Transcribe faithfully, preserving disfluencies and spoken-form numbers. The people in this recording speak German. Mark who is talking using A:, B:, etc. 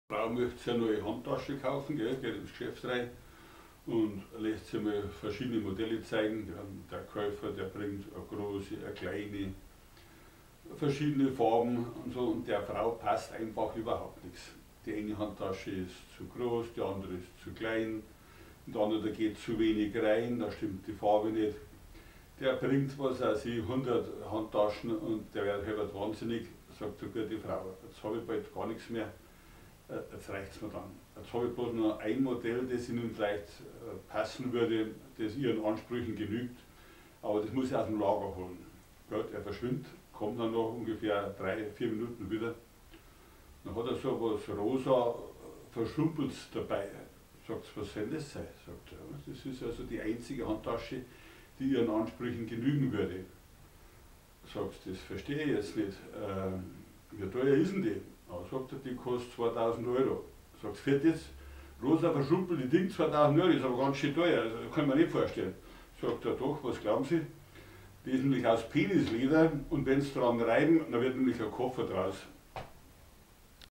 A: Die Frau möchte sich eine neue Handtasche kaufen, gell, geht ins Geschäft rein und lässt sich mal verschiedene Modelle zeigen. Der Käufer, der bringt eine große, eine kleine, verschiedene Farben und so, und der Frau passt einfach überhaupt nichts. Die eine Handtasche ist zu groß, die andere ist zu klein, und der andere, da geht zu wenig rein, da stimmt die Farbe nicht. Der bringt, was weiß ich, hundert Handtaschen und der wird halt wahnsinnig, sagt die gute Frau, jetzt habe ich bald gar nichts mehr. Jetzt reicht es mir dann. Jetzt habe ich bloß noch ein Modell, das Ihnen vielleicht passen würde, das Ihren Ansprüchen genügt, aber das muss ich aus dem Lager holen. Gut, er verschwindet, kommt dann noch ungefähr drei, vier Minuten wieder. Dann hat er so was rosa Verschrumpeltes dabei. Sagt, was soll das sein? Sagt er, das ist also die einzige Handtasche, die Ihren Ansprüchen genügen würde. Sagst, das verstehe ich jetzt nicht. Ähm, wie teuer ist denn die? Aber sagt er, die kostet zweitausend Euro. Sagt, für das rosa verschrumpelte Ding zweitausend Euro, ist aber ganz schön teuer, also, das kann man nicht vorstellen. Sagt er, doch, was glauben Sie? Die ist nämlich aus Penisleder und wenn Sie daran reiben, dann wird nämlich ein Koffer draus.